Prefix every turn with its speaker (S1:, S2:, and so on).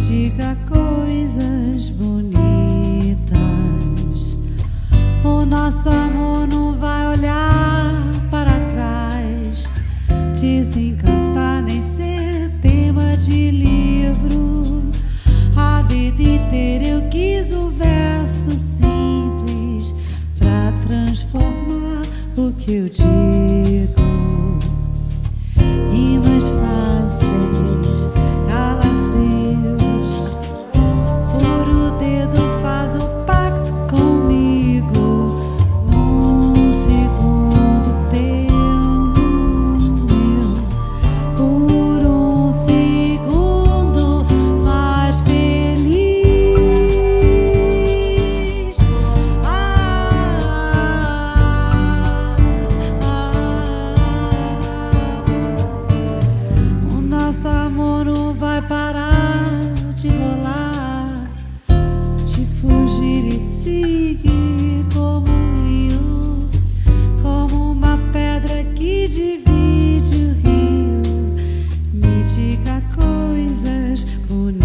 S1: diga coisas bonitas. O nosso amor não vai olhar para trás, desencantar nem ser tema de livro. A vida inteira eu quis um verso simples pra transformar o que eu digo. Rimas fáceis, calafrios. Fura o dedo, faz um pacto comigo. Num segundo teu, meu, por um segundo mais feliz. O nosso amor não vai parar de rolar, de fugir e seguir como um rio, como uma pedra que divide o rio. Me diga coisas bonitas.